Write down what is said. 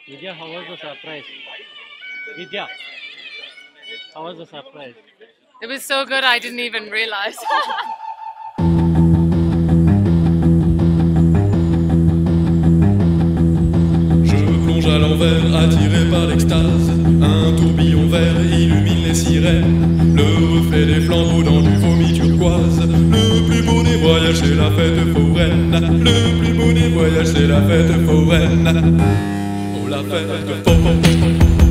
Vidya, how was the surprise? Vidya, how was the surprise? It was so good I didn't even realize. Je plonge à l'envers, attiré par l'extase. Un tourbillon vert illumine les sirènes. Le reflet des flambeaux dans du vomi turquoise. Le plus beau des voyages, c'est la fête foraine. Le plus beau des voyages, c'est la fête foraine. Oh, la fête foraine.